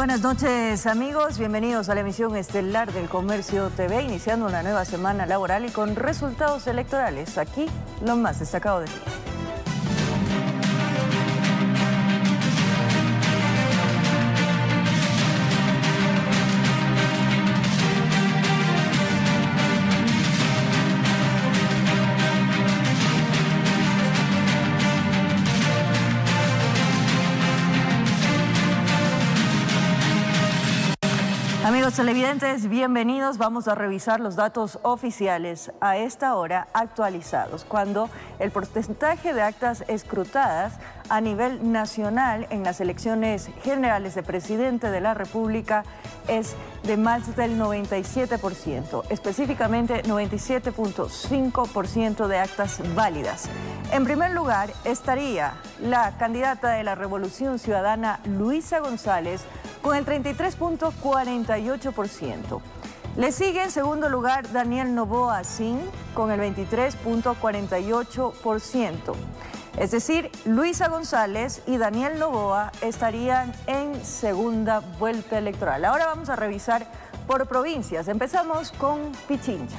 buenas noches, amigos. Bienvenidos a la emisión estelar del Comercio TV, iniciando una nueva semana laboral y con resultados electorales. Aquí, lo más destacado del día. Amigos televidentes, bienvenidos. Vamos a revisar los datos oficiales a esta hora actualizados, cuando el porcentaje de actas escrutadas a nivel nacional en las elecciones generales de presidente de la República es de más del 97%, específicamente 97.5% de actas válidas. En primer lugar estaría la candidata de la Revolución Ciudadana, Luisa González, con el 33.48%. Le sigue en segundo lugar Daniel Noboa Sin con el 23.48%. Es decir, Luisa González y Daniel Noboa estarían en segunda vuelta electoral. Ahora vamos a revisar por provincias. Empezamos con Pichincha.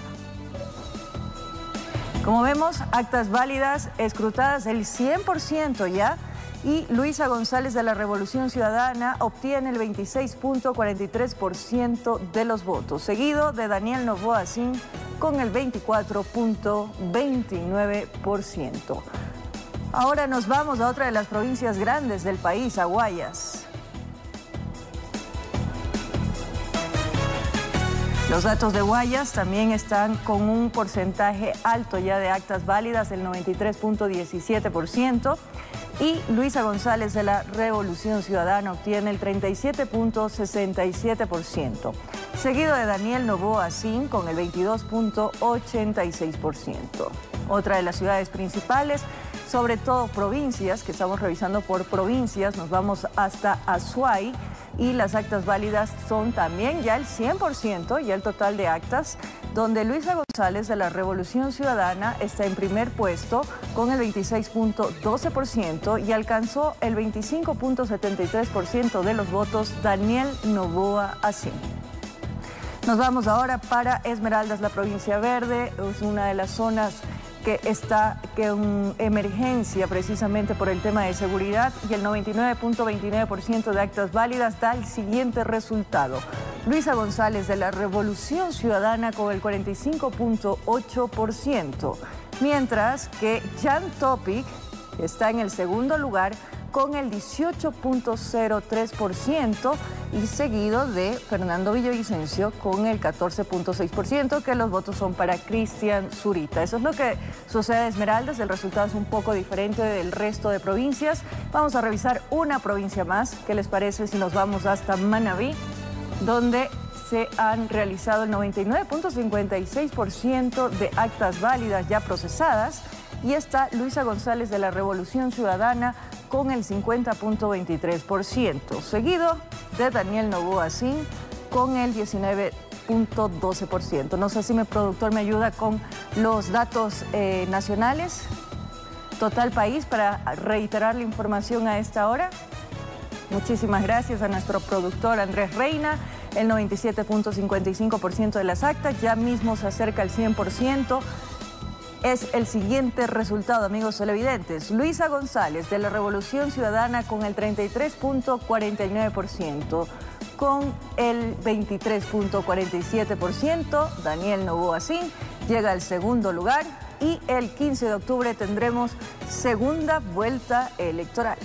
Como vemos, actas válidas escrutadas el 100% ya. Y Luisa González de la Revolución Ciudadana obtiene el 26.43% de los votos, seguido de Daniel Noboa Sin con el 24.29%. Ahora nos vamos a otra de las provincias grandes del país, a Guayas. Los datos de Guayas también están con un porcentaje alto ya de actas válidas, el 93.17%. Y Luisa González de la Revolución Ciudadana obtiene el 37.67%, seguido de Daniel Noboa Sin con el 22.86%. Otra de las ciudades principales, sobre todo provincias, que estamos revisando por provincias, nos vamos hasta Azuay, y las actas válidas son también ya el 100%, ya el total de actas, donde Luisa González de la Revolución Ciudadana está en primer puesto con el 26.12% y alcanzó el 25.73% de los votos Daniel Noboa Sin. Nos vamos ahora para Esmeraldas, la provincia verde, es una de las zonas que está en emergencia precisamente por el tema de seguridad, y el 99.29% de actas válidas da el siguiente resultado. Luisa González de la Revolución Ciudadana con el 45.8%, mientras que Jan Topic está en el segundo lugar con el 18.03% y seguido de Fernando Villavicencio con el 14.6%, que los votos son para Cristian Zurita. Eso es lo que sucede en Esmeraldas. El resultado es un poco diferente del resto de provincias. Vamos a revisar una provincia más. ¿Qué les parece si nos vamos hasta Manabí, donde se han realizado el 99.56% de actas válidas ya procesadas? Y está Luisa González de la Revolución Ciudadana con el 50.23%, seguido de Daniel Noboa Sin con el 19.12%. No sé si mi productor me ayuda con los datos nacionales. Total país, para reiterar la información a esta hora. Muchísimas gracias a nuestro productor Andrés Reina. El 97.55% de las actas, ya mismo se acerca al 100%. Es el siguiente resultado, amigos televidentes. Luisa González de la Revolución Ciudadana con el 33.49%, con el 23.47%, Daniel Noboa Sin llega al segundo lugar, y el 15 de octubre tendremos segunda vuelta electoral.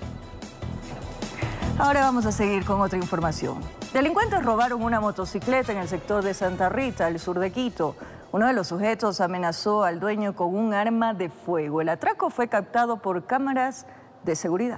Ahora vamos a seguir con otra información. Delincuentes robaron una motocicleta en el sector de Santa Rita, al sur de Quito. Uno de los sujetos amenazó al dueño con un arma de fuego. El atraco fue captado por cámaras de seguridad.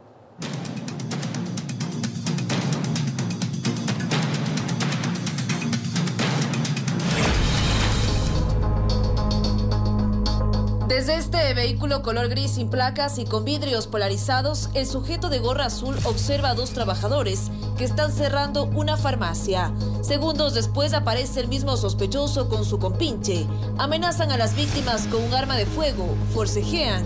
Desde este vehículo color gris sin placas y con vidrios polarizados, el sujeto de gorra azul observa a dos trabajadores que están cerrando una farmacia. Segundos después aparece el mismo sospechoso con su compinche. Amenazan a las víctimas con un arma de fuego, forcejean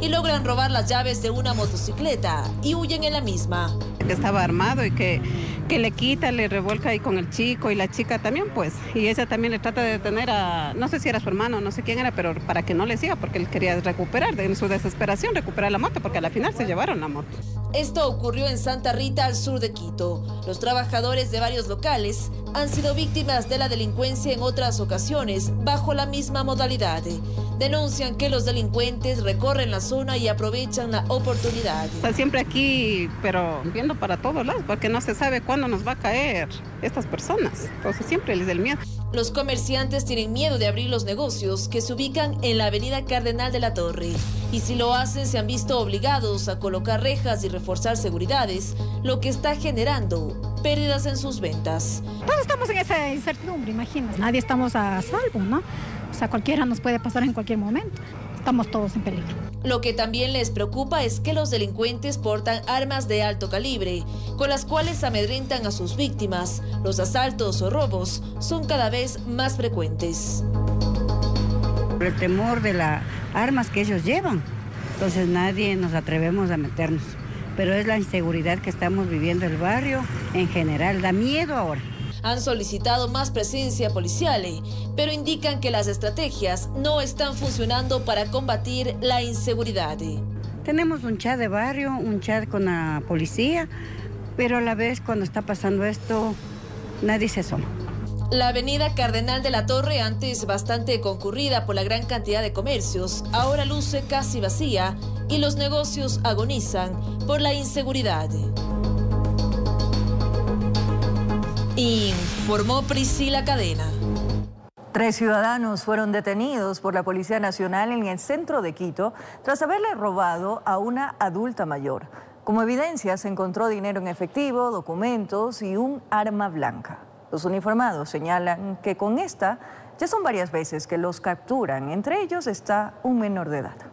y logran robar las llaves de una motocicleta y huyen en la misma. Que estaba armado y que le quita, le revuelca ahí con el chico y la chica también, pues. Y ella también le trata de detener a, no sé si era su hermano, no sé quién era, pero para que no le siga, porque él quería recuperar, en su desesperación, recuperar la moto, porque a la final se llevaron la moto. Esto ocurrió en Santa Rita, al sur de Quito. Los trabajadores de varios locales han sido víctimas de la delincuencia en otras ocasiones bajo la misma modalidad. Denuncian que los delincuentes recorren la zona y aprovechan la oportunidad. Está siempre aquí, pero viendo para todos lados, porque no se sabe cuándo nos va a caer estas personas. Entonces siempre les da el miedo. Los comerciantes tienen miedo de abrir los negocios que se ubican en la avenida Cardenal de la Torre. Y si lo hacen, se han visto obligados a colocar rejas y reforzar seguridades, lo que está generando pérdidas en sus ventas. Todos estamos en esa incertidumbre, imagínate. Nadie estamos a salvo, ¿no? O sea, cualquiera nos puede pasar en cualquier momento. Estamos todos en peligro. Lo que también les preocupa es que los delincuentes portan armas de alto calibre, con las cuales amedrentan a sus víctimas. Los asaltos o robos son cada vez más frecuentes. Por el temor de las armas que ellos llevan, entonces nadie nos atrevemos a meternos. Pero es la inseguridad que estamos viviendo el barrio en general, da miedo ahora. Han solicitado más presencia policial, pero indican que las estrategias no están funcionando para combatir la inseguridad. Tenemos un chat de barrio, un chat con la policía, pero a la vez cuando está pasando esto, nadie se asoma. La avenida Cardenal de la Torre, antes bastante concurrida por la gran cantidad de comercios, ahora luce casi vacía y los negocios agonizan por la inseguridad. Informó Priscila Cadena. 3 ciudadanos fueron detenidos por la Policía Nacional en el centro de Quito tras haberle robado a una adulta mayor. Como evidencia se encontró dinero en efectivo, documentos y un arma blanca. Los uniformados señalan que con esta ya son varias veces que los capturan. Entre ellos está un menor de edad.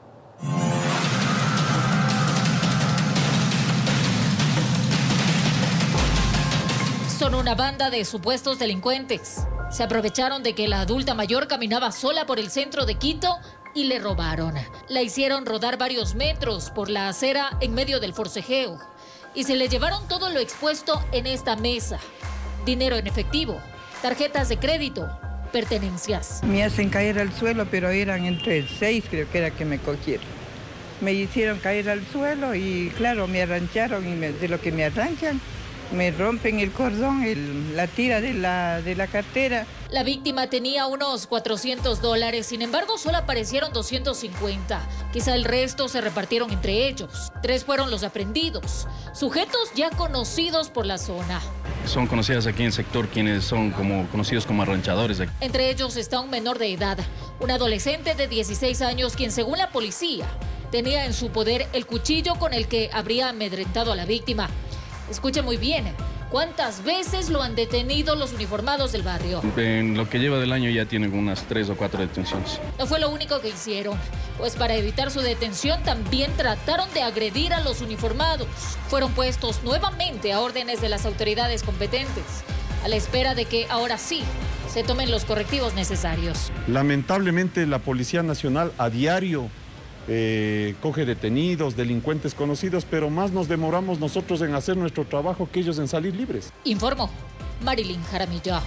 Son una banda de supuestos delincuentes. Se aprovecharon de que la adulta mayor caminaba sola por el centro de Quito y le robaron. La hicieron rodar varios metros por la acera en medio del forcejeo y se le llevaron todo lo expuesto en esta mesa. Dinero en efectivo, tarjetas de crédito, pertenencias. Me hacen caer al suelo, pero eran entre 6, creo que era que me cogieron. Me hicieron caer al suelo y claro, me arrancharon y de lo que me arranchan, me rompen el cordón, la tira de la cartera. La víctima tenía unos $400, sin embargo solo aparecieron 250. Quizá el resto se repartieron entre ellos. 3 fueron los aprehendidos, sujetos ya conocidos por la zona. Son conocidas aquí en el sector quienes son conocidos como arranchadores. Entre ellos está un menor de edad, un adolescente de 16 años quien según la policía tenía en su poder el cuchillo con el que habría amedrentado a la víctima. Escuche muy bien, ¿cuántas veces lo han detenido los uniformados del barrio? En lo que lleva del año ya tienen unas 3 o 4 detenciones. No fue lo único que hicieron, pues para evitar su detención también trataron de agredir a los uniformados. Fueron puestos nuevamente a órdenes de las autoridades competentes, a la espera de que ahora sí se tomen los correctivos necesarios. Lamentablemente la Policía Nacional a diario coge detenidos, delincuentes conocidos, pero más nos demoramos nosotros en hacer nuestro trabajo que ellos en salir libres. Informó Marilyn Jaramillo.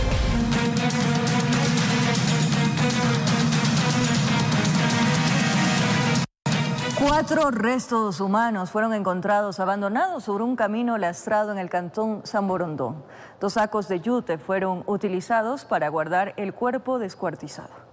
Cuatro restos humanos fueron encontrados abandonados sobre un camino lastrado en el cantón San Borondón. 2 sacos de yute fueron utilizados para guardar el cuerpo descuartizado.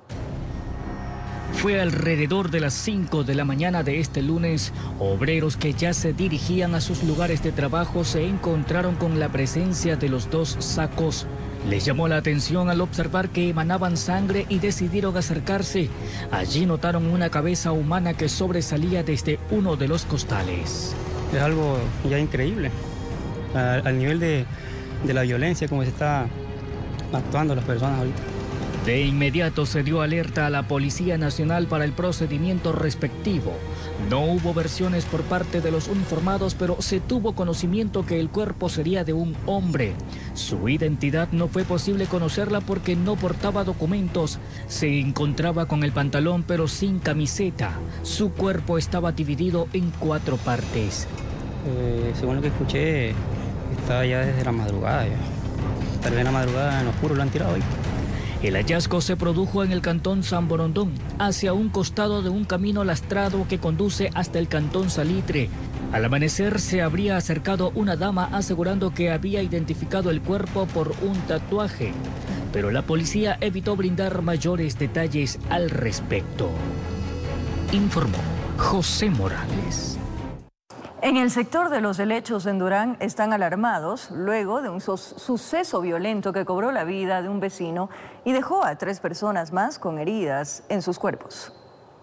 Fue alrededor de las 5 de la mañana de este lunes. Obreros que ya se dirigían a sus lugares de trabajo se encontraron con la presencia de los 2 sacos. Les llamó la atención al observar que emanaban sangre y decidieron acercarse. Allí notaron una cabeza humana que sobresalía desde uno de los costales. Es algo ya increíble, al nivel de la violencia como se está actuando las personas ahorita. De inmediato se dio alerta a la Policía Nacional para el procedimiento respectivo. No hubo versiones por parte de los uniformados, pero se tuvo conocimiento que el cuerpo sería de un hombre. Su identidad no fue posible conocerla porque no portaba documentos. Se encontraba con el pantalón pero sin camiseta. Su cuerpo estaba dividido en 4 partes. Según lo que escuché, estaba ya desde la madrugada. Tal vez en la madrugada en oscuro lo han tirado hoy. El hallazgo se produjo en el cantón San Borondón, hacia un costado de un camino lastrado que conduce hasta el cantón Salitre. Al amanecer se habría acercado una dama asegurando que había identificado el cuerpo por un tatuaje, pero la policía evitó brindar mayores detalles al respecto. Informó José Morales. En el sector de Los Helechos en Durán están alarmados luego de un suceso violento que cobró la vida de un vecino y dejó a 3 personas más con heridas en sus cuerpos.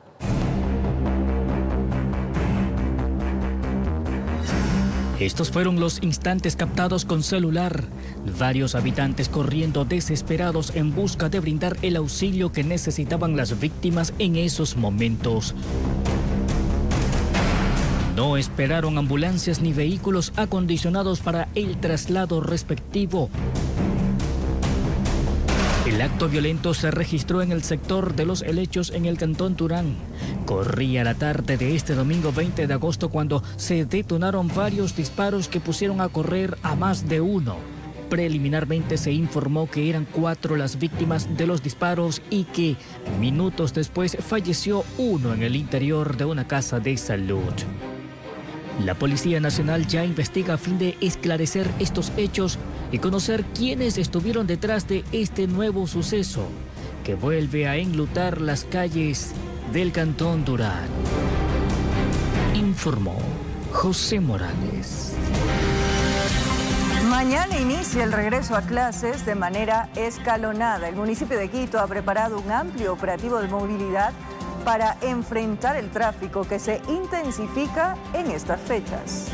Estos fueron los instantes captados con celular. Varios habitantes corriendo desesperados en busca de brindar el auxilio que necesitaban las víctimas en esos momentos. No esperaron ambulancias ni vehículos acondicionados para el traslado respectivo. El acto violento se registró en el sector de Los Helechos en el cantón Durán. Corría la tarde de este domingo 20 de agosto cuando se detonaron varios disparos que pusieron a correr a más de uno. Preliminarmente se informó que eran 4 las víctimas de los disparos y que minutos después falleció uno en el interior de una casa de salud. La Policía Nacional ya investiga a fin de esclarecer estos hechos y conocer quiénes estuvieron detrás de este nuevo suceso que vuelve a enlutar las calles del cantón Durán. Informó José Morales. Mañana inicia el regreso a clases de manera escalonada. El municipio de Quito ha preparado un amplio operativo de movilidad para enfrentar el tráfico que se intensifica en estas fechas.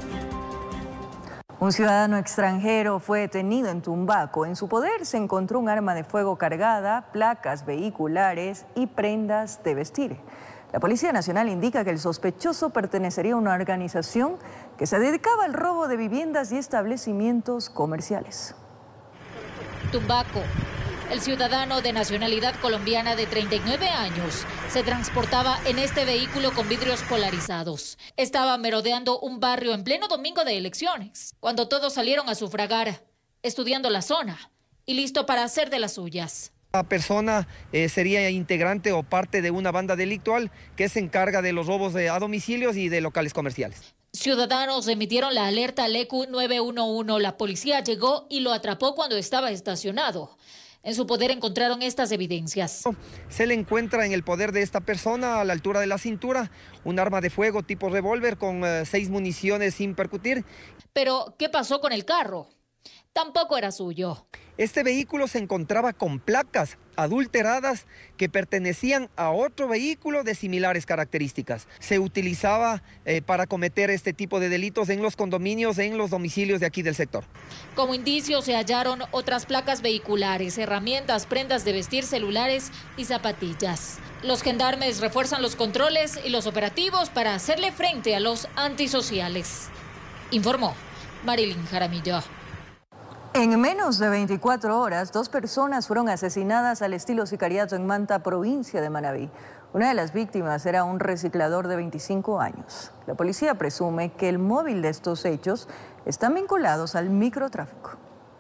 Un ciudadano extranjero fue detenido en Tumbaco. En su poder se encontró un arma de fuego cargada, placas vehiculares y prendas de vestir. La Policía Nacional indica que el sospechoso pertenecería a una organización que se dedicaba al robo de viviendas y establecimientos comerciales. Tumbaco. El ciudadano de nacionalidad colombiana de 39 años se transportaba en este vehículo con vidrios polarizados. Estaba merodeando un barrio en pleno domingo de elecciones, cuando todos salieron a sufragar, estudiando la zona y listo para hacer de las suyas. La persona sería integrante o parte de una banda delictual que se encarga de los robos a domicilios y de locales comerciales. Ciudadanos emitieron la alerta al EQ 911. La policía llegó y lo atrapó cuando estaba estacionado. En su poder encontraron estas evidencias. Se le encuentra en el poder de esta persona, a la altura de la cintura, un arma de fuego tipo revólver con 6 municiones sin percutir. Pero, ¿qué pasó con el carro? Tampoco era suyo. Este vehículo se encontraba con placas adulteradas que pertenecían a otro vehículo de similares características. Se utilizaba para cometer este tipo de delitos en los condominios, en los domicilios de aquí del sector. Como indicio se hallaron otras placas vehiculares, herramientas, prendas de vestir, celulares y zapatillas. Los gendarmes refuerzan los controles y los operativos para hacerle frente a los antisociales. Informó Marilyn Jaramillo. En menos de 24 horas, 2 personas fueron asesinadas al estilo sicariato en Manta, provincia de Manabí. Una de las víctimas era un reciclador de 25 años. La policía presume que el móvil de estos hechos están vinculados al microtráfico.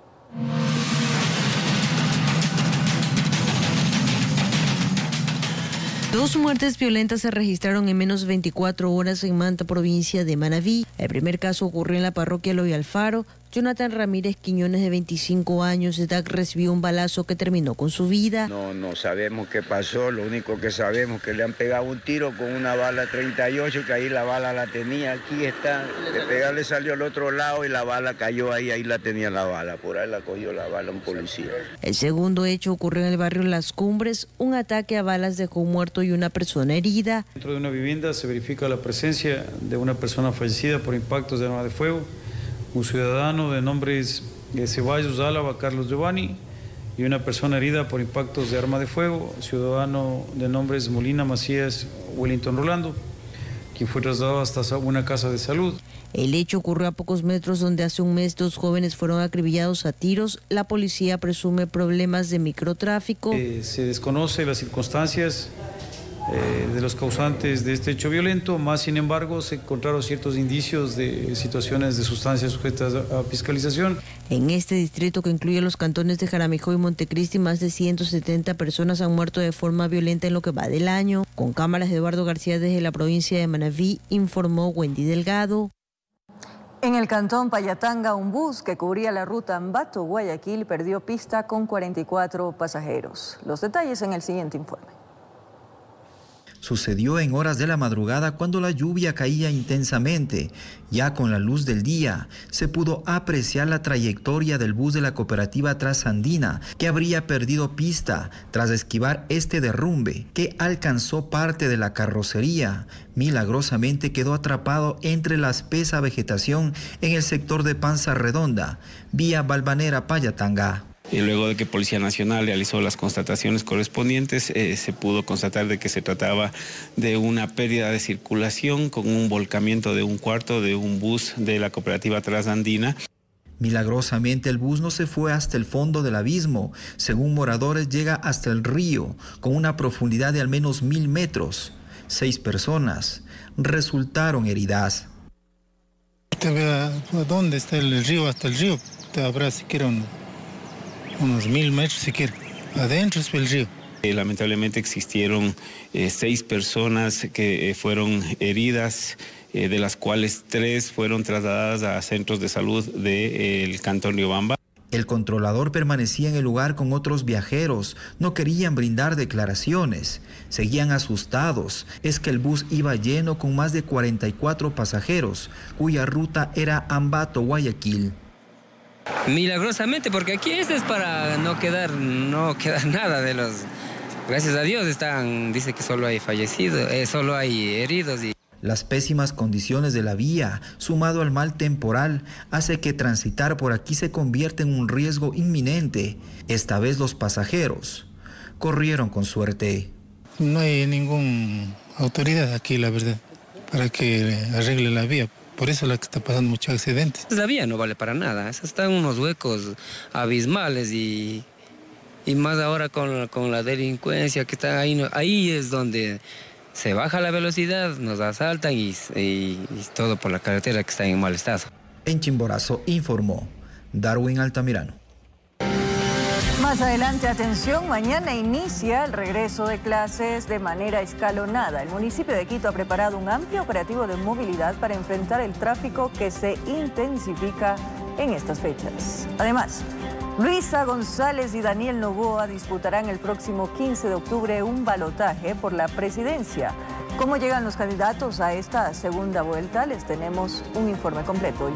Dos muertes violentas se registraron en menos de 24 horas en Manta, provincia de Manabí. El primer caso ocurrió en la parroquia Eloy Alfaro. Jonathan Ramírez Quiñones, de 25 años de edad, recibió un balazo que terminó con su vida. No sabemos qué pasó, lo único que sabemos es que le han pegado un tiro con una bala 38, que ahí la bala la tenía, aquí está. De pegarle salió al otro lado y la bala cayó ahí la tenía la bala, por ahí la cogió la bala un policía. El segundo hecho ocurrió en el barrio Las Cumbres. Un ataque a balas dejó un muerto y una persona herida. Dentro de una vivienda se verifica la presencia de una persona fallecida por impactos de arma de fuego. Un ciudadano de nombre Ceballos Álava, Carlos Giovanni, y una persona herida por impactos de arma de fuego, ciudadano de nombres Molina Macías Wellington Rolando, quien fue trasladado hasta una casa de salud. El hecho ocurrió a pocos metros donde hace un mes 2 jóvenes fueron acribillados a tiros. La policía presume problemas de microtráfico. Se desconoce las circunstancias de los causantes de este hecho violento, más sin embargo se encontraron ciertos indicios de situaciones de sustancias sujetas a fiscalización. En este distrito, que incluye los cantones de Jaramillo y Montecristi, más de 170 personas han muerto de forma violenta en lo que va del año. Con cámaras de Eduardo García desde la provincia de Manabí, informó Wendy Delgado. En el cantón Payatanga, un bus que cubría la ruta Ambato-Guayaquil perdió pista con 44 pasajeros. Los detalles en el siguiente informe. Sucedió en horas de la madrugada cuando la lluvia caía intensamente. Ya con la luz del día se pudo apreciar la trayectoria del bus de la cooperativa Trasandina, que habría perdido pista tras esquivar este derrumbe, que alcanzó parte de la carrocería. Milagrosamente quedó atrapado entre la espesa vegetación en el sector de Panza Redonda, vía Balvanera Payatanga. Y luego de que Policía Nacional realizó las constataciones correspondientes, se pudo constatar de que se trataba de una pérdida de circulación con un volcamiento de un cuarto de un bus de la cooperativa Trasandina. Milagrosamente el bus no se fue hasta el fondo del abismo. Según moradores, llega hasta el río con una profundidad de al menos 1000 metros. 6 personas resultaron heridas. ¿Dónde está el río? Hasta el río habrá siquiera unos 1000 metros siquiera. Adentro es el río. Lamentablemente existieron 6 personas que fueron heridas, de las cuales 3 fueron trasladadas a centros de salud del cantón Riobamba. El controlador permanecía en el lugar con otros viajeros. No querían brindar declaraciones. Seguían asustados. Es que el bus iba lleno con más de 44 pasajeros, cuya ruta era Ambato-Guayaquil. Milagrosamente, porque aquí es para no quedar nada de los... Gracias a Dios dice que solo hay fallecidos, solo hay heridos. Las pésimas condiciones de la vía, sumado al mal temporal, hace que transitar por aquí se convierta en un riesgo inminente. Esta vez los pasajeros corrieron con suerte. No hay ninguna autoridad aquí, la verdad, para que arregle la vía. Por eso es la que está pasando muchos accidentes. La vía no vale para nada, están unos huecos abismales y más ahora con la delincuencia que está ahí, ahí es donde se baja la velocidad, nos asaltan y todo por la carretera que está en mal estado. En Chimborazo informó Darwin Altamirano. Más adelante, atención, mañana inicia el regreso de clases de manera escalonada. El municipio de Quito ha preparado un amplio operativo de movilidad para enfrentar el tráfico que se intensifica en estas fechas. Además, Luisa González y Daniel Noboa disputarán el próximo 15 de octubre un balotaje por la presidencia. ¿Cómo llegan los candidatos a esta segunda vuelta? Les tenemos un informe completo.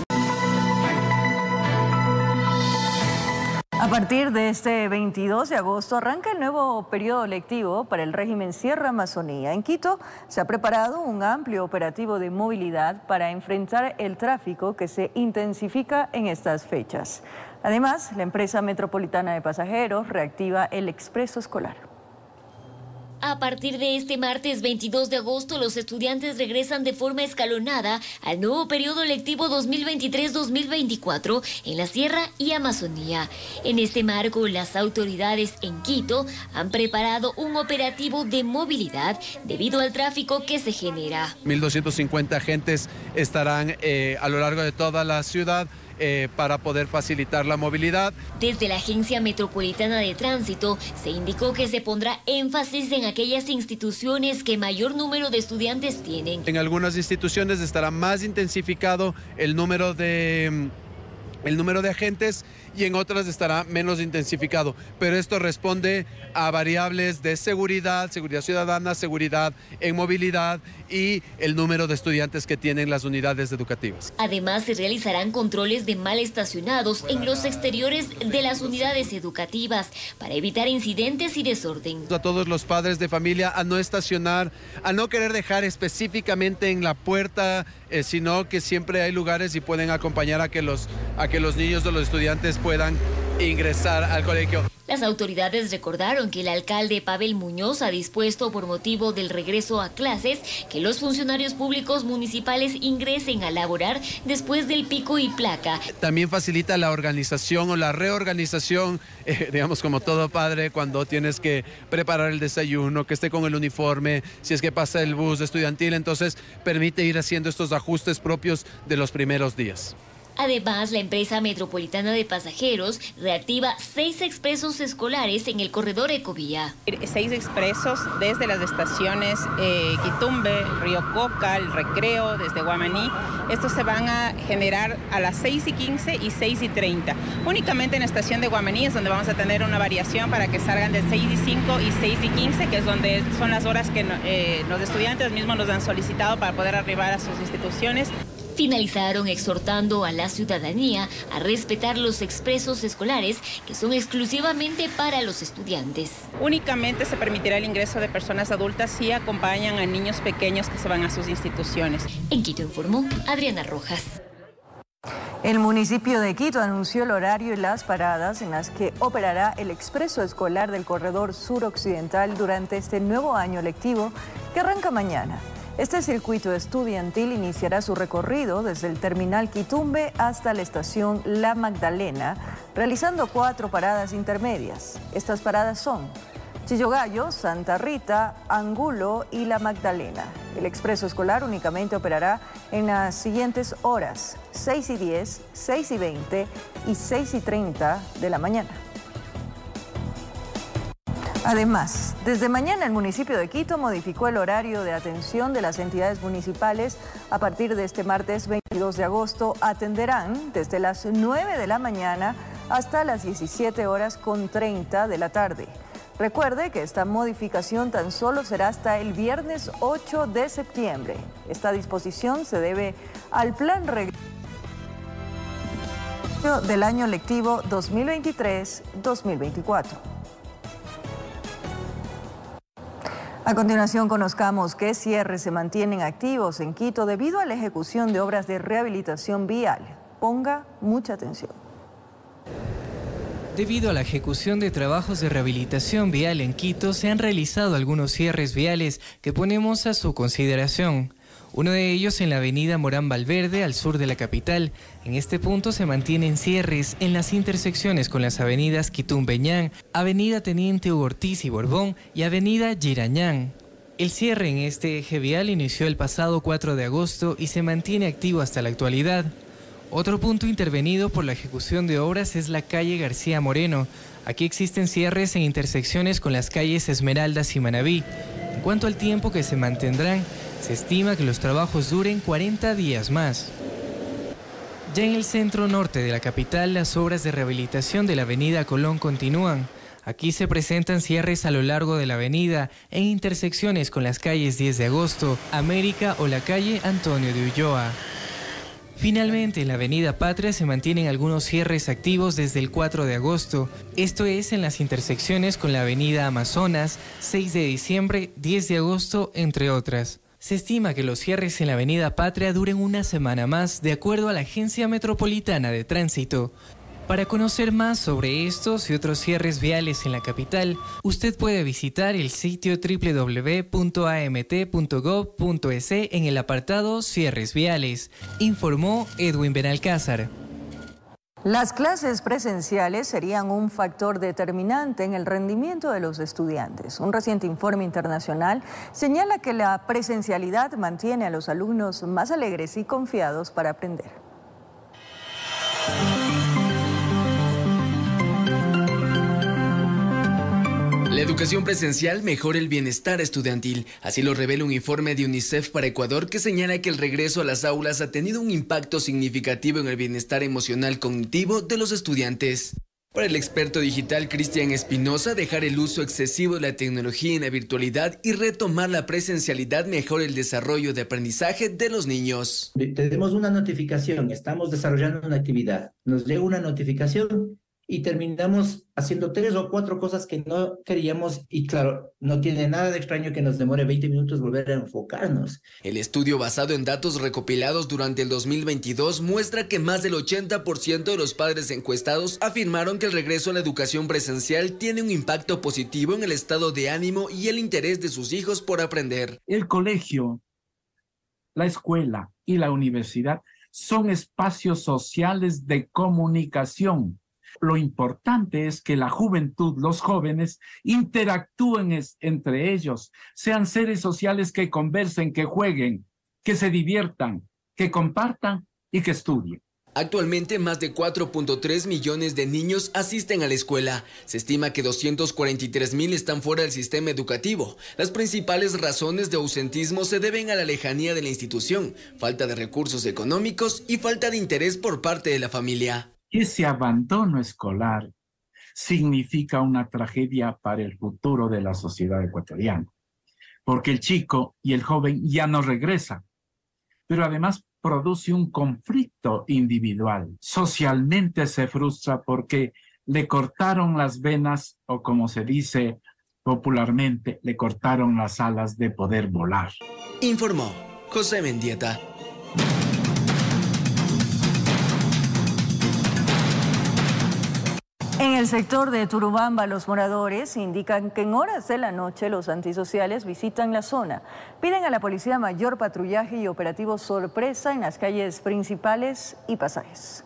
A partir de este 22 de agosto arranca el nuevo periodo lectivo para el régimen Sierra Amazonía. En Quito se ha preparado un amplio operativo de movilidad para enfrentar el tráfico que se intensifica en estas fechas. Además, la empresa metropolitana de pasajeros reactiva el expreso escolar. A partir de este martes 22 de agosto, los estudiantes regresan de forma escalonada al nuevo periodo lectivo 2023-2024 en la Sierra y Amazonía. En este marco, las autoridades en Quito han preparado un operativo de movilidad debido al tráfico que se genera. 1.250 agentes estarán a lo largo de toda la ciudad para poder facilitar la movilidad. Desde la Agencia Metropolitana de Tránsito se indicó que se pondrá énfasis en aquellas instituciones que mayor número de estudiantes tienen. En algunas instituciones estará más intensificado el número de agentes y en otras estará menos intensificado. Pero esto responde a variables de seguridad ciudadana, seguridad en movilidad y el número de estudiantes que tienen las unidades educativas. Además, se realizarán controles de mal estacionados en los exteriores de las unidades educativas para evitar incidentes y desorden. A todos los padres de familia a no estacionar, a no querer dejar específicamente en la puerta, sino que siempre hay lugares y pueden acompañar a que los niños o los estudiantes puedan ingresar al colegio. Las autoridades recordaron que el alcalde Pavel Muñoz ha dispuesto por motivo del regreso a clases que los funcionarios públicos municipales ingresen a laborar después del pico y placa. También facilita la organización o la reorganización, digamos como todo padre, cuando tienes que preparar el desayuno, que esté con el uniforme, si es que pasa el bus estudiantil, entonces permite ir haciendo estos ajustes propios de los primeros días. Además, la empresa metropolitana de pasajeros reactiva 6 expresos escolares en el corredor Ecovía. 6 expresos desde las estaciones Quitumbe, Río Coca, El Recreo, desde Guamaní. Estos se van a generar a las 6:15 y 6:30. Únicamente en la estación de Guamaní es donde vamos a tener una variación para que salgan de 6:05 y 6:15, que es donde son las horas que los estudiantes mismos nos han solicitado para poder arribar a sus instituciones. Finalizaron exhortando a la ciudadanía a respetar los expresos escolares que son exclusivamente para los estudiantes. Únicamente se permitirá el ingreso de personas adultas si acompañan a niños pequeños que se van a sus instituciones. En Quito informó Adriana Rojas. El municipio de Quito anunció el horario y las paradas en las que operará el expreso escolar del corredor suroccidental durante este nuevo año lectivo que arranca mañana. Este circuito estudiantil iniciará su recorrido desde el terminal Quitumbe hasta la estación La Magdalena, realizando 4 paradas intermedias. Estas paradas son Chillogallo, Santa Rita, Angulo y La Magdalena. El expreso escolar únicamente operará en las siguientes horas: 6:10, 6:20 y 6:30 de la mañana. Además, desde mañana el municipio de Quito modificó el horario de atención de las entidades municipales. A partir de este martes 22 de agosto atenderán desde las 9 de la mañana hasta las 17:30 de la tarde. Recuerde que esta modificación tan solo será hasta el viernes 8 de septiembre. Esta disposición se debe al plan del año lectivo 2023-2024. A continuación conozcamos qué cierres se mantienen activos en Quito debido a la ejecución de obras de rehabilitación vial. Ponga mucha atención. Debido a la ejecución de trabajos de rehabilitación vial en Quito, se han realizado algunos cierres viales que ponemos a su consideración. Uno de ellos en la avenida Morán Valverde, al sur de la capital. En este punto se mantienen cierres en las intersecciones con las avenidas Quitumbeñán, avenida Teniente Hugo Ortiz y Borbón y avenida Girañán. El cierre en este eje vial inició el pasado 4 de agosto y se mantiene activo hasta la actualidad. Otro punto intervenido por la ejecución de obras es la calle García Moreno. Aquí existen cierres en intersecciones con las calles Esmeraldas y Manabí. En cuanto al tiempo que se mantendrán, se estima que los trabajos duren 40 días más. Ya en el centro norte de la capital, las obras de rehabilitación de la avenida Colón continúan. Aquí se presentan cierres a lo largo de la avenida en intersecciones con las calles 10 de agosto, América o la calle Antonio de Ulloa. Finalmente, en la avenida Patria se mantienen algunos cierres activos desde el 4 de agosto. Esto es en las intersecciones con la avenida Amazonas, 6 de diciembre, 10 de agosto, entre otras. Se estima que los cierres en la avenida Patria duren una semana más, de acuerdo a la Agencia Metropolitana de Tránsito. Para conocer más sobre estos y otros cierres viales en la capital, usted puede visitar el sitio www.amt.gov.es en el apartado Cierres Viales, informó Edwin Benalcázar. Las clases presenciales serían un factor determinante en el rendimiento de los estudiantes. Un reciente informe internacional señala que la presencialidad mantiene a los alumnos más alegres y confiados para aprender. La educación presencial mejora el bienestar estudiantil, así lo revela un informe de UNICEF para Ecuador que señala que el regreso a las aulas ha tenido un impacto significativo en el bienestar emocional cognitivo de los estudiantes. Para el experto digital Cristian Espinosa, dejar el uso excesivo de la tecnología en la virtualidad y retomar la presencialidad mejora el desarrollo de aprendizaje de los niños. Tenemos una notificación, estamos desarrollando una actividad, nos llega una notificación y terminamos haciendo 3 o 4 cosas que no queríamos y claro, no tiene nada de extraño que nos demore 20 minutos volver a enfocarnos. El estudio basado en datos recopilados durante el 2022 muestra que más del 80% de los padres encuestados afirmaron que el regreso a la educación presencial tiene un impacto positivo en el estado de ánimo y el interés de sus hijos por aprender. El colegio, la escuela y la universidad son espacios sociales de comunicación. Lo importante es que la juventud, los jóvenes, interactúen entre ellos, sean seres sociales que conversen, que jueguen, que se diviertan, que compartan y que estudien. Actualmente, más de 4.3 millones de niños asisten a la escuela. Se estima que 243,000 están fuera del sistema educativo. Las principales razones de ausentismo se deben a la lejanía de la institución, falta de recursos económicos y falta de interés por parte de la familia. Ese abandono escolar significa una tragedia para el futuro de la sociedad ecuatoriana, porque el chico y el joven ya no regresan, pero además produce un conflicto individual. Socialmente se frustra porque le cortaron las venas, o como se dice popularmente, le cortaron las alas de poder volar. Informó José Mendieta. En el sector de Turubamba, los moradores indican que en horas de la noche los antisociales visitan la zona. Piden a la policía mayor patrullaje y operativos sorpresa en las calles principales y pasajes.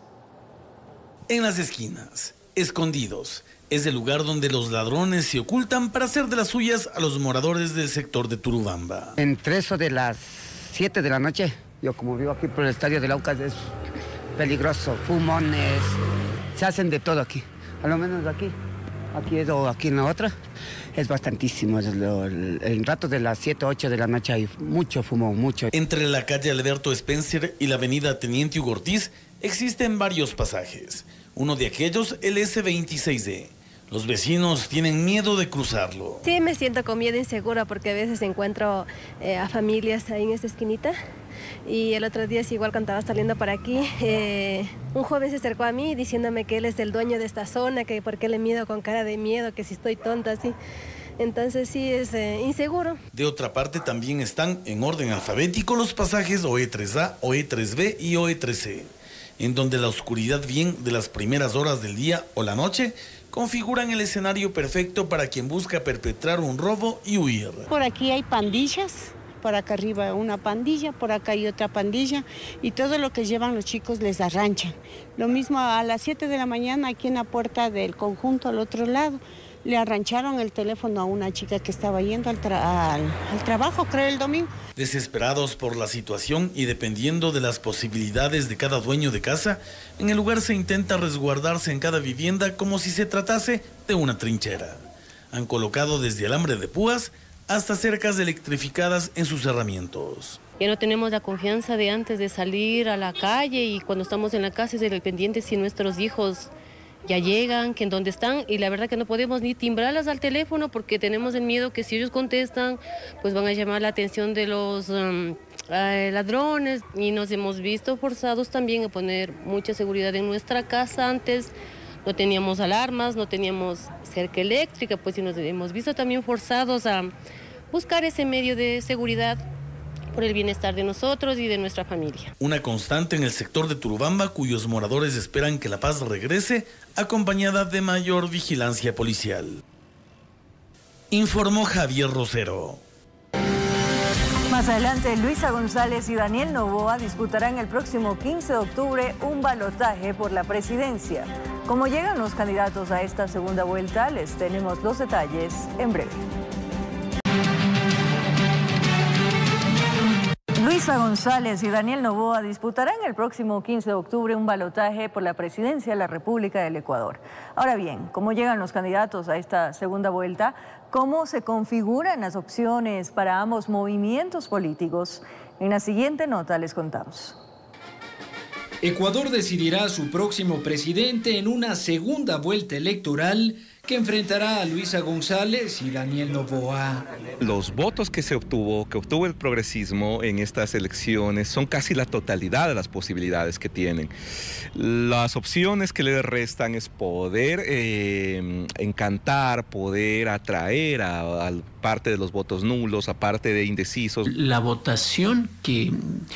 En las esquinas, escondidos, es el lugar donde los ladrones se ocultan para hacer de las suyas a los moradores del sector de Turubamba. Entre eso de las 7 de la noche, yo como vivo aquí por el estadio del Aucas, es peligroso, fumones, se hacen de todo aquí. A lo menos aquí o aquí en la otra, es bastantísimo. El rato de las 7 o 8 de la noche hay mucho fumo, mucho. Entre la calle Alberto Spencer y la avenida Teniente Hugo Ortiz existen varios pasajes. Uno de aquellos, el S26D. Los vecinos tienen miedo de cruzarlo. Sí, me siento con miedo insegura porque a veces encuentro a familias ahí en esta esquinita. Y el otro día, igual cuando estaba saliendo por aquí, un joven se acercó a mí diciéndome que él es el dueño de esta zona, que por qué le miro con cara de miedo, que si estoy tonta, así. Entonces sí es inseguro. De otra parte también están en orden alfabético los pasajes OE3A, OE3B y OE3C, en donde la oscuridad bien de las primeras horas del día o la noche configuran el escenario perfecto para quien busca perpetrar un robo y huir. Por aquí hay pandillas. Por acá arriba una pandilla, por acá hay otra pandilla y todo lo que llevan los chicos les arranchan. Lo mismo a las 7 de la mañana aquí en la puerta del conjunto al otro lado. Le arrancharon el teléfono a una chica que estaba yendo al trabajo, creo, el domingo. Desesperados por la situación y dependiendo de las posibilidades de cada dueño de casa, en el lugar se intenta resguardarse en cada vivienda como si se tratase de una trinchera. Han colocado desde alambre de púas hasta cercas electrificadas en sus cerramientos. Ya no tenemos la confianza de antes de salir a la calle y cuando estamos en la casa es el pendiente si nuestros hijos ya llegan, que en dónde están, y la verdad que no podemos ni timbrarlas al teléfono porque tenemos el miedo que si ellos contestan, pues van a llamar la atención de los ladrones y nos hemos visto forzados también a poner mucha seguridad en nuestra casa. Antes no teníamos alarmas, no teníamos cerca eléctrica, pues y nos hemos visto también forzados a buscar ese medio de seguridad por el bienestar de nosotros y de nuestra familia. Una constante en el sector de Turubamba, cuyos moradores esperan que la paz regrese, acompañada de mayor vigilancia policial. Informó Javier Rosero. Más adelante, Luisa González y Daniel Noboa disputarán el próximo 15 de octubre un balotaje por la presidencia. ¿Cómo llegan los candidatos a esta segunda vuelta? Les tenemos los detalles en breve. Luisa González y Daniel Noboa disputarán el próximo 15 de octubre un balotaje por la presidencia de la República del Ecuador. Ahora bien, ¿cómo llegan los candidatos a esta segunda vuelta? ¿Cómo se configuran las opciones para ambos movimientos políticos? En la siguiente nota les contamos. Ecuador decidirá su próximo presidente en una segunda vuelta electoral que enfrentará a Luisa González y Daniel Noboa. Los votos que obtuvo el progresismo en estas elecciones son casi la totalidad de las posibilidades que tienen. Las opciones que le restan es poder encantar, poder atraer a parte de los votos nulos, a parte de indecisos. La votación que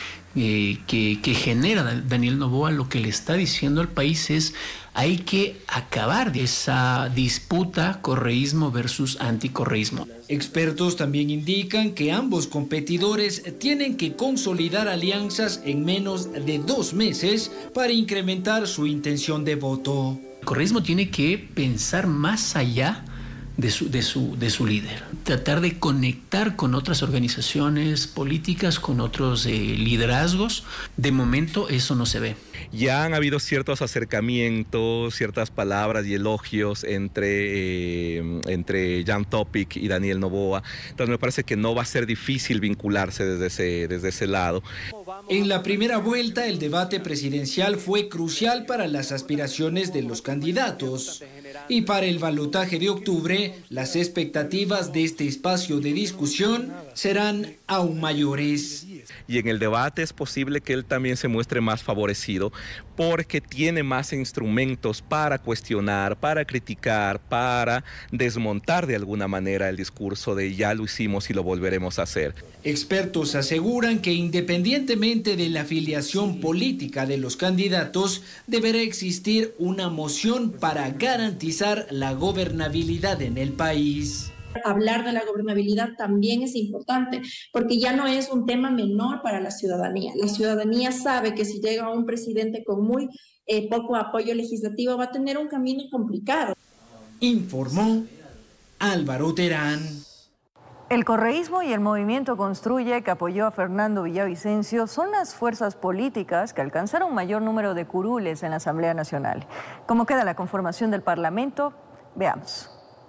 genera Daniel Noboa, lo que le está diciendo al país es: hay que acabar de esa disputa correísmo versus anticorreísmo. Expertos también indican que ambos competidores tienen que consolidar alianzas en menos de 2 meses para incrementar su intención de voto. El correísmo tiene que pensar más allá de su líder, tratar de conectar con otras organizaciones políticas, con otros liderazgos. De momento eso no se ve. Ya han habido ciertos acercamientos, ciertas palabras y elogios entre Jan Topic y Daniel Noboa. Entonces me parece que no va a ser difícil vincularse desde ese lado. En la primera vuelta, el debate presidencial fue crucial para las aspiraciones de los candidatos. Y para el balotaje de octubre, las expectativas de este espacio de discusión serán aún mayores. Y en el debate es posible que él también se muestre más favorecido porque tiene más instrumentos para cuestionar, para criticar, para desmontar de alguna manera el discurso de ya lo hicimos y lo volveremos a hacer. Expertos aseguran que independientemente de la afiliación política de los candidatos, deberá existir una moción para garantizar la gobernabilidad en el país. Hablar de la gobernabilidad también es importante, porque ya no es un tema menor para la ciudadanía. La ciudadanía sabe que si llega un presidente con muy poco apoyo legislativo va a tener un camino complicado. Informó Álvaro Terán. El correísmo y el movimiento Construye, que apoyó a Fernando Villavicencio, son las fuerzas políticas que alcanzaron un mayor número de curules en la Asamblea Nacional. ¿Cómo queda la conformación del Parlamento? Veamos.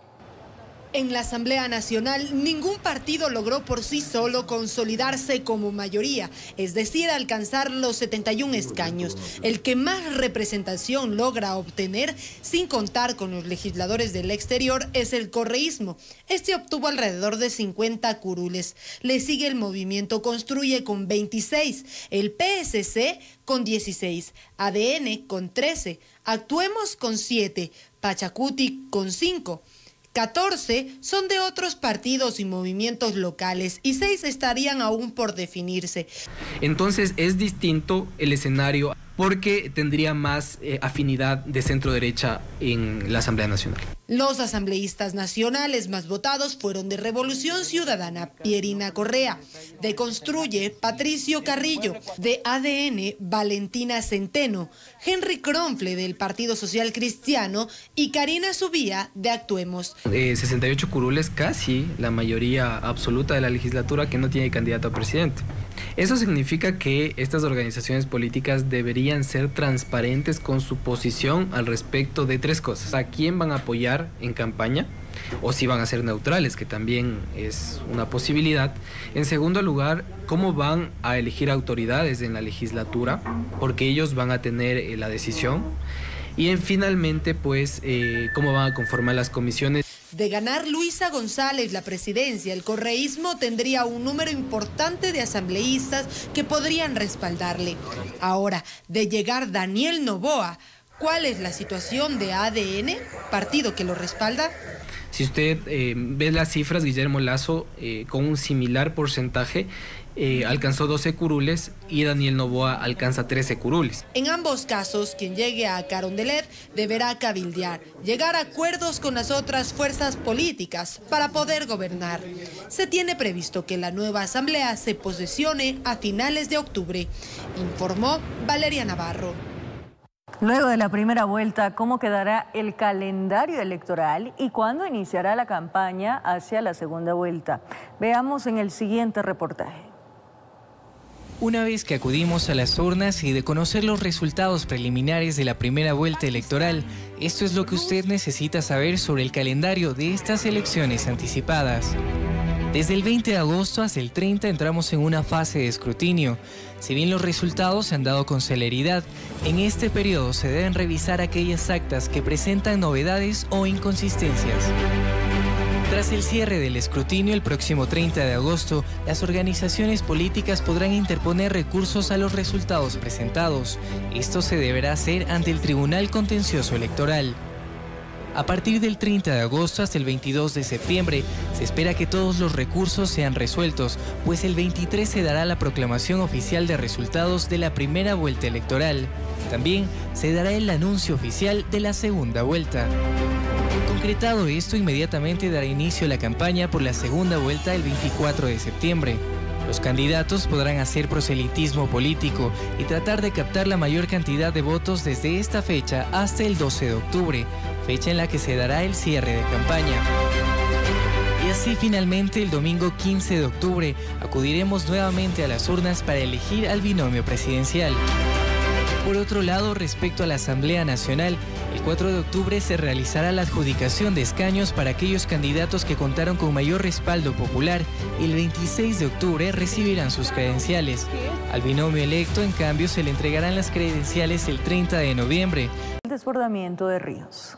En la Asamblea Nacional, ningún partido logró por sí solo consolidarse como mayoría, es decir, alcanzar los 71 escaños. El que más representación logra obtener, sin contar con los legisladores del exterior, es el correísmo. Este obtuvo alrededor de 50 curules. Le sigue el movimiento Construye con 26, el PSC con 16, ADN con 13, Actuemos con 7, Pachacuti con 5. 14 son de otros partidos y movimientos locales y 6 estarían aún por definirse. Entonces es distinto el escenario porque tendría más afinidad de centro derecha en la Asamblea Nacional. Los asambleístas nacionales más votados fueron de Revolución Ciudadana, Pierina Correa, de Construye, Patricio Carrillo, de ADN, Valentina Centeno, Henry Kronfle del Partido Social Cristiano y Karina Subía de Actuemos. 68 curules, casi la mayoría absoluta de la legislatura que no tiene candidato a presidente. Eso significa que estas organizaciones políticas deberían ser transparentes con su posición al respecto de 3 cosas. ¿A quién van a apoyar en campaña? O si van a ser neutrales, que también es una posibilidad. En segundo lugar, cómo van a elegir autoridades en la legislatura, porque ellos van a tener la decisión. Y finalmente, pues, cómo van a conformar las comisiones. De ganar Luisa González la presidencia, el correísmo tendría un número importante de asambleístas que podrían respaldarle. Ahora, de llegar Daniel Noboa, ¿cuál es la situación de ADN, partido que lo respalda? Si usted ve las cifras, Guillermo Lasso, con un similar porcentaje, alcanzó 12 curules y Daniel Noboa alcanza 13 curules. En ambos casos, quien llegue a Carondelet deberá cabildear, llegar a acuerdos con las otras fuerzas políticas para poder gobernar. Se tiene previsto que la nueva asamblea se posesione a finales de octubre, informó Valeria Navarro. Luego de la primera vuelta, ¿cómo quedará el calendario electoral y cuándo iniciará la campaña hacia la segunda vuelta? Veamos en el siguiente reportaje. Una vez que acudimos a las urnas y de conocer los resultados preliminares de la primera vuelta electoral, esto es lo que usted necesita saber sobre el calendario de estas elecciones anticipadas. Desde el 20 de agosto hasta el 30 entramos en una fase de escrutinio. Si bien los resultados se han dado con celeridad, en este periodo se deben revisar aquellas actas que presentan novedades o inconsistencias. Tras el cierre del escrutinio el próximo 30 de agosto, las organizaciones políticas podrán interponer recursos a los resultados presentados. Esto se deberá hacer ante el Tribunal Contencioso Electoral. A partir del 30 de agosto hasta el 22 de septiembre, se espera que todos los recursos sean resueltos, pues el 23 se dará la proclamación oficial de resultados de la primera vuelta electoral. También se dará el anuncio oficial de la segunda vuelta. Concretado esto, inmediatamente dará inicio la campaña por la segunda vuelta el 24 de septiembre. Los candidatos podrán hacer proselitismo político y tratar de captar la mayor cantidad de votos desde esta fecha hasta el 12 de octubre, fecha en la que se dará el cierre de campaña. Y así finalmente el domingo 15 de octubre acudiremos nuevamente a las urnas para elegir al binomio presidencial. Por otro lado, respecto a la Asamblea Nacional, el 4 de octubre se realizará la adjudicación de escaños para aquellos candidatos que contaron con mayor respaldo popular y el 26 de octubre recibirán sus credenciales. Al binomio electo, en cambio, se le entregarán las credenciales el 30 de noviembre. El desbordamiento de ríos.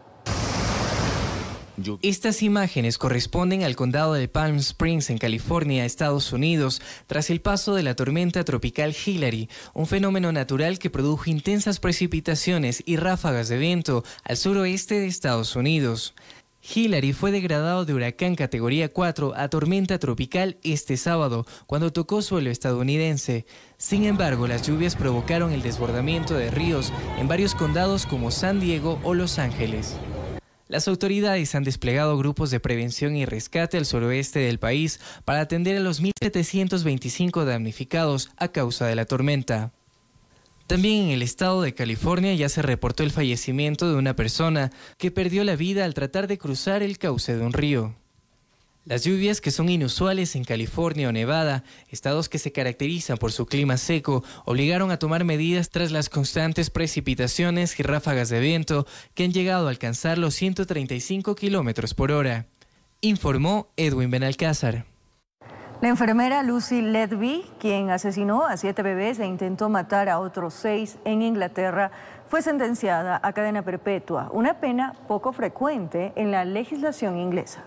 Estas imágenes corresponden al condado de Palm Springs, en California, Estados Unidos, tras el paso de la tormenta tropical Hillary, un fenómeno natural que produjo intensas precipitaciones y ráfagas de viento al suroeste de Estados Unidos. Hillary fue degradado de huracán categoría 4 a tormenta tropical este sábado, cuando tocó suelo estadounidense. Sin embargo, las lluvias provocaron el desbordamiento de ríos en varios condados como San Diego o Los Ángeles. Las autoridades han desplegado grupos de prevención y rescate al suroeste del país para atender a los 1.725 damnificados a causa de la tormenta. También en el estado de California ya se reportó el fallecimiento de una persona que perdió la vida al tratar de cruzar el cauce de un río. Las lluvias, que son inusuales en California o Nevada, estados que se caracterizan por su clima seco, obligaron a tomar medidas tras las constantes precipitaciones y ráfagas de viento que han llegado a alcanzar los 135 kilómetros por hora. Informó Edwin Benalcázar. La enfermera Lucy Letby, quien asesinó a 7 bebés e intentó matar a otros 6 en Inglaterra, fue sentenciada a cadena perpetua, una pena poco frecuente en la legislación inglesa.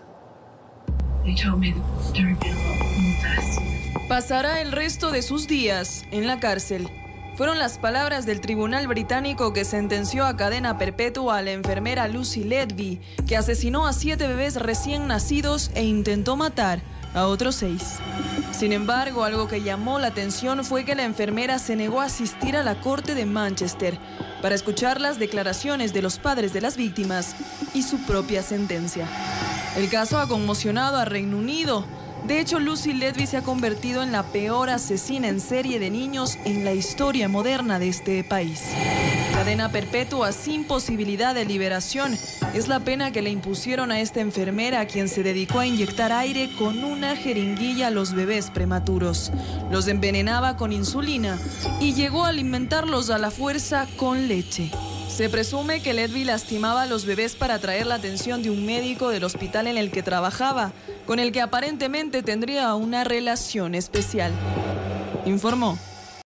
Pasará el resto de sus días en la cárcel. Fueron las palabras del tribunal británico que sentenció a cadena perpetua a la enfermera Lucy Letby, que asesinó a 7 bebés recién nacidos e intentó matar a otros 6. Sin embargo, algo que llamó la atención fue que la enfermera se negó a asistir a la corte de Manchester para escuchar las declaraciones de los padres de las víctimas y su propia sentencia. El caso ha conmocionado a Reino Unido. De hecho, Lucy Letby se ha convertido en la peor asesina en serie de niños en la historia moderna de este país. Cadena perpetua sin posibilidad de liberación es la pena que le impusieron a esta enfermera, a quien se dedicó a inyectar aire con una jeringuilla a los bebés prematuros. Los envenenaba con insulina y llegó a alimentarlos a la fuerza con leche. Se presume que Letby lastimaba a los bebés para atraer la atención de un médico del hospital en el que trabajaba, con el que aparentemente tendría una relación especial. Informó.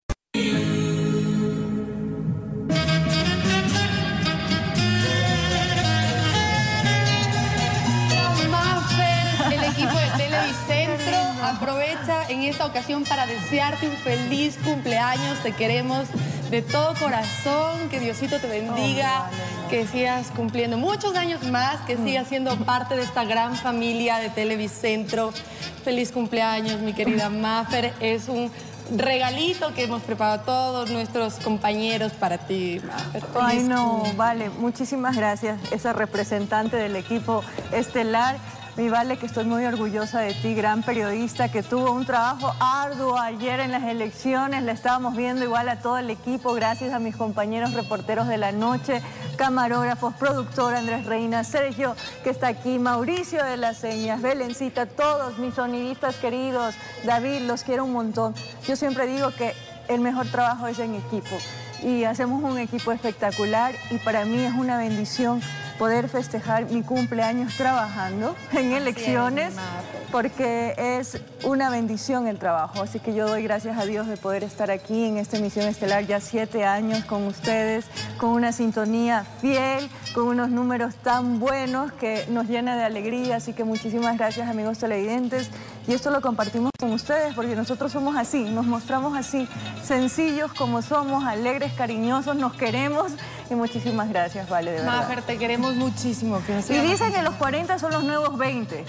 El equipo de Televicentro aprovecha en esta ocasión para desearte un feliz cumpleaños. Te queremos de todo corazón, que Diosito te bendiga, que sigas cumpliendo muchos años más, que sigas siendo parte de esta gran familia de Televicentro. Feliz cumpleaños, mi querida Mafer. Es un regalito que hemos preparado todos nuestros compañeros para ti, Mafer. Ay, no, vale, muchísimas gracias, esa representante del equipo estelar. Mi Vale, que estoy muy orgullosa de ti, gran periodista que tuvo un trabajo arduo ayer en las elecciones. La estábamos viendo igual a todo el equipo, gracias a mis compañeros reporteros de la noche, camarógrafos, productor Andrés Reina, Sergio, que está aquí, Mauricio de las Señas, Belencita, todos mis sonidistas queridos, David, los quiero un montón. Yo siempre digo que el mejor trabajo es en equipo y hacemos un equipo espectacular y para mí es una bendición poder festejar mi cumpleaños trabajando en elecciones, porque es una bendición el trabajo. Así que yo doy gracias a Dios de poder estar aquí en esta emisión estelar ya 7 años con ustedes, con una sintonía fiel, con unos números tan buenos que nos llena de alegría. Así que muchísimas gracias, amigos televidentes. Y esto lo compartimos con ustedes porque nosotros somos así, nos mostramos así, sencillos como somos, alegres, cariñosos, nos queremos. Y muchísimas gracias, Vale, de verdad. Mafer, te queremos muchísimo. Y dicen que los 40 son los nuevos 20.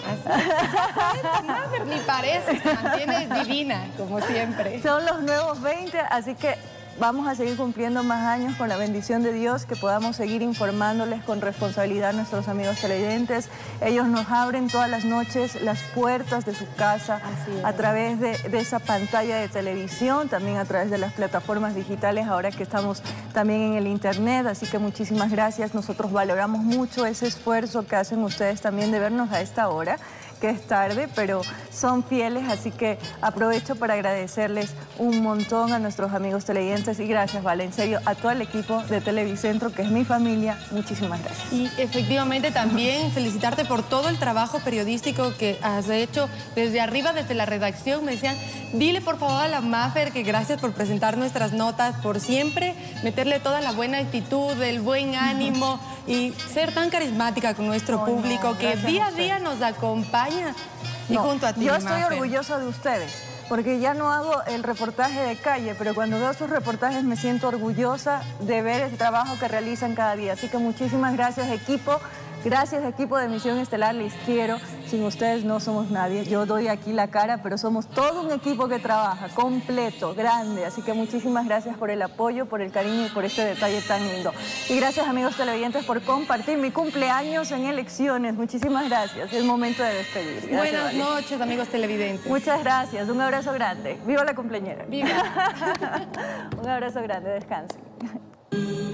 Mafer, ni parece, te mantienes divina, como siempre. Son los nuevos 20, así que vamos a seguir cumpliendo más años con la bendición de Dios, que podamos seguir informándoles con responsabilidad a nuestros amigos televidentes. Ellos nos abren todas las noches las puertas de su casa a través de esa pantalla de televisión, también a través de las plataformas digitales, ahora que estamos también en el internet. Así que muchísimas gracias. Nosotros valoramos mucho ese esfuerzo que hacen ustedes también de vernos a esta hora, que es tarde, pero son fieles, así que aprovecho para agradecerles un montón a nuestros amigos televidentes y gracias, Vale, en serio, a todo el equipo de Televicentro, que es mi familia, muchísimas gracias. Y efectivamente también felicitarte por todo el trabajo periodístico que has hecho desde arriba, desde la redacción. Me decían, dile por favor a la Mafer que gracias por presentar nuestras notas, por siempre meterle toda la buena actitud, el buen ánimo y ser tan carismática con nuestro público, que día a día nos acompaña. Y junto a ti, yo estoy Mafer, orgullosa de ustedes, porque ya no hago el reportaje de calle, pero cuando veo sus reportajes me siento orgullosa de ver el trabajo que realizan cada día. Así que muchísimas gracias, equipo. Gracias, equipo de Emisión Estelar, les quiero. Sin ustedes no somos nadie. Yo doy aquí la cara, pero somos todo un equipo que trabaja, completo, grande. Así que muchísimas gracias por el apoyo, por el cariño y por este detalle tan lindo. Y gracias, amigos televidentes, por compartir mi cumpleaños en elecciones. Muchísimas gracias. Es momento de despedir. Gracias, buenas noches, amigos televidentes. Muchas gracias. Un abrazo grande. ¡Viva la cumpleañera! ¡Viva! Un abrazo grande. Descansen.